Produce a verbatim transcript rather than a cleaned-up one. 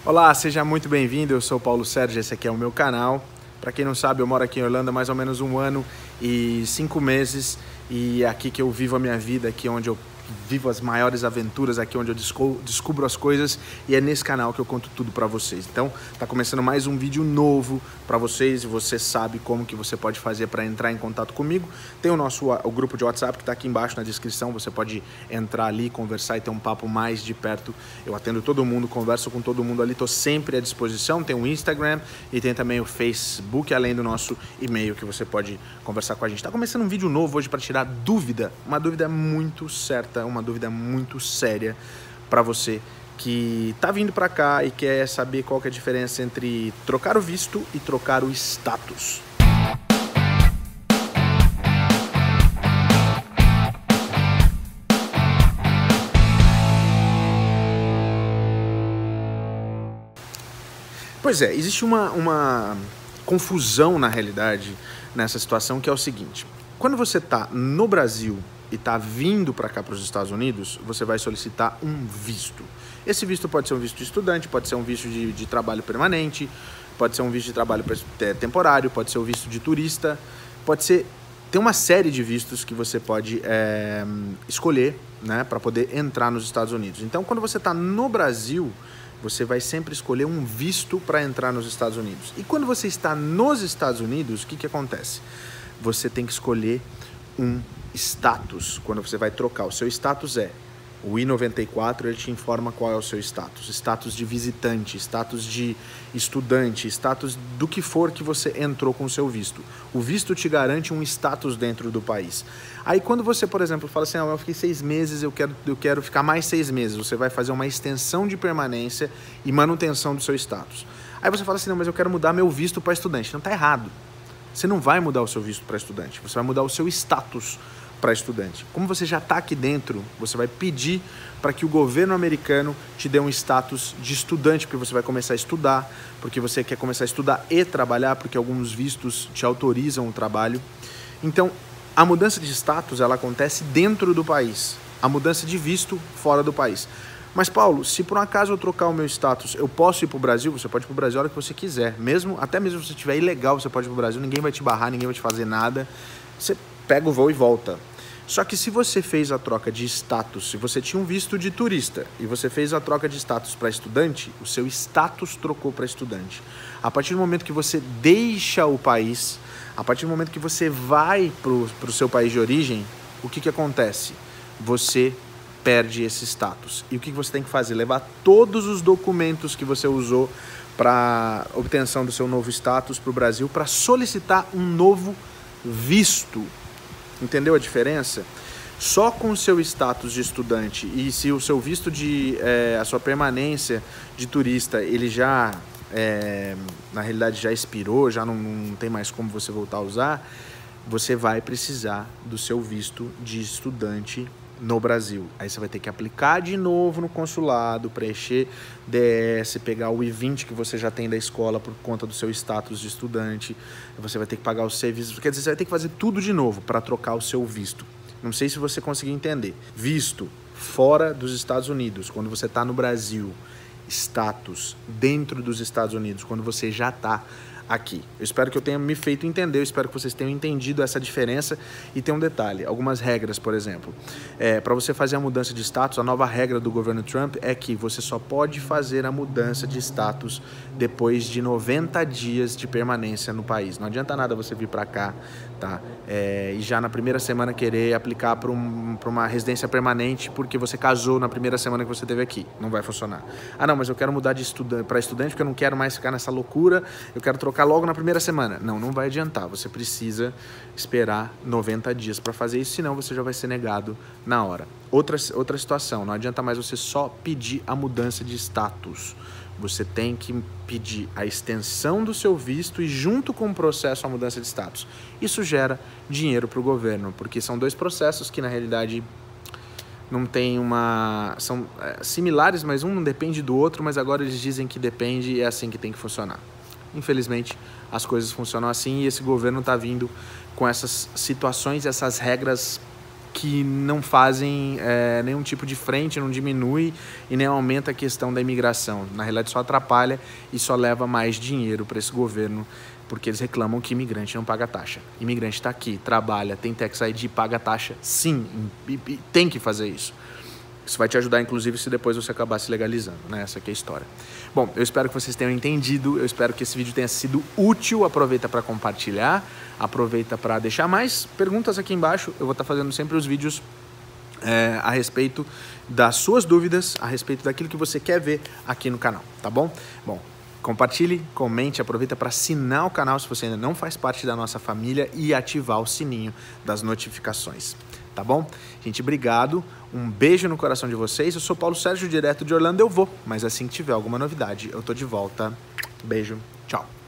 Olá, seja muito bem-vindo, eu sou o Paulo Sérgio, esse aqui é o meu canal. Para quem não sabe, eu moro aqui em Orlando há mais ou menos um ano e cinco meses e é aqui que eu vivo a minha vida, aqui onde eu vivo as maiores aventuras, aqui onde eu descubro as coisas, e é nesse canal que eu conto tudo para vocês. Então, tá começando mais um vídeo novo para vocês e você sabe como que você pode fazer para entrar em contato comigo. Tem o nosso o grupo de WhatsApp que tá aqui embaixo na descrição, você pode entrar ali, conversar e ter um papo mais de perto. Eu atendo todo mundo, converso com todo mundo ali, tô sempre à disposição. Tem o Instagram e tem também o Facebook, além do nosso e-mail que você pode conversar com a gente. Tá começando um vídeo novo hoje para tirar dúvida, uma dúvida muito certa, uma dúvida muito séria para você que tá vindo para cá e quer saber qual que é a diferença entre trocar o visto e trocar o status. Pois é, existe uma, uma confusão na realidade nessa situação, que é o seguinte: quando você tá no Brasil e está vindo para cá, para os Estados Unidos, você vai solicitar um visto. Esse visto pode ser um visto de estudante, pode ser um visto de, de trabalho permanente, pode ser um visto de trabalho temporário, pode ser um visto de turista, pode ser... Tem uma série de vistos que você pode é, escolher, né, para poder entrar nos Estados Unidos. Então, quando você está no Brasil, você vai sempre escolher um visto para entrar nos Estados Unidos. E quando você está nos Estados Unidos, o que, que acontece? Você tem que escolher um status. Quando você vai trocar, o seu status é o I noventa e quatro, ele te informa qual é o seu status. Status de visitante, status de estudante, status do que for que você entrou com o seu visto. O visto te garante um status dentro do país. Aí quando você, por exemplo, fala assim, ah, eu fiquei seis meses, eu quero, eu quero ficar mais seis meses, você vai fazer uma extensão de permanência e manutenção do seu status. Aí você fala assim, não, mas eu quero mudar meu visto para estudante. Não, tá errado. Você não vai mudar o seu visto para estudante, você vai mudar o seu status para estudante. Como você já está aqui dentro, você vai pedir para que o governo americano te dê um status de estudante, porque você vai começar a estudar, porque você quer começar a estudar e trabalhar, porque alguns vistos te autorizam o trabalho. Então, a mudança de status, ela acontece dentro do país, a mudança de visto fora do país. Mas, Paulo, se por um acaso eu trocar o meu status, eu posso ir para o Brasil? Você pode ir para o Brasil a hora que você quiser. Mesmo, até mesmo se você estiver ilegal, você pode ir para o Brasil, ninguém vai te barrar, ninguém vai te fazer nada. Você pega o voo e volta. Só que se você fez a troca de status, se você tinha um visto de turista e você fez a troca de status para estudante, o seu status trocou para estudante. A partir do momento que você deixa o país, a partir do momento que você vai para o seu país de origem, o que, que acontece? Você perde esse status. E o que você tem que fazer? Levar todos os documentos que você usou para obtenção do seu novo status para o Brasil para solicitar um novo visto. Entendeu a diferença? Só com o seu status de estudante e se o seu visto de é, a sua permanência de turista, ele já é, na realidade já expirou, já não, não tem mais como você voltar a usar, você vai precisar do seu visto de estudante no Brasil. Aí você vai ter que aplicar de novo no consulado, preencher D S, pegar o I vinte que você já tem da escola por conta do seu status de estudante. Você vai ter que pagar os serviços, quer dizer, você vai ter que fazer tudo de novo para trocar o seu visto. Não sei se você conseguiu entender. Visto fora dos Estados Unidos, quando você está no Brasil. Status dentro dos Estados Unidos, quando você já está aqui. Eu espero que eu tenha me feito entender, eu espero que vocês tenham entendido essa diferença. E tem um detalhe, algumas regras, por exemplo, é, para você fazer a mudança de status, a nova regra do governo Trump é que você só pode fazer a mudança de status depois de noventa dias de permanência no país. Não adianta nada você vir para cá, tá? É, e já na primeira semana querer aplicar para um, para uma residência permanente porque você casou na primeira semana que você teve aqui. Não vai funcionar. Ah, não, mas eu quero mudar de estudante para estudante porque eu não quero mais ficar nessa loucura, eu quero trocar logo na primeira semana. Não, não vai adiantar. Você precisa esperar noventa dias para fazer isso, senão você já vai ser negado na hora. Outra, outra situação, não adianta mais você só pedir a mudança de status. Você tem que pedir a extensão do seu visto e junto com o processo a mudança de status. Isso gera dinheiro para o governo, porque são dois processos que na realidade não tem uma... são é, similares, mas um não depende do outro, mas agora eles dizem que depende e é assim que tem que funcionar. Infelizmente, as coisas funcionam assim e esse governo está vindo com essas situações, essas regras que não fazem é, nenhum tipo de frente, não diminui e nem aumenta a questão da imigração. Na realidade, só atrapalha e só leva mais dinheiro para esse governo, porque eles reclamam que imigrante não paga taxa. Imigrante está aqui, trabalha, tem tax I D, paga taxa, sim, e, e tem que fazer isso. Isso vai te ajudar, inclusive, se depois você acabar se legalizando, né? Essa aqui é a história. Bom, eu espero que vocês tenham entendido, eu espero que esse vídeo tenha sido útil, aproveita para compartilhar, aproveita para deixar mais perguntas aqui embaixo, eu vou estar fazendo sempre os vídeos é, a respeito das suas dúvidas, a respeito daquilo que você quer ver aqui no canal, tá bom? Bom, compartilhe, comente, aproveita para assinar o canal se você ainda não faz parte da nossa família e ativar o sininho das notificações. Tá bom? Gente, obrigado. Um beijo no coração de vocês. Eu sou Paulo Sérgio, direto de Orlando. Eu vou, mas assim que tiver alguma novidade, eu tô de volta. Beijo. Tchau.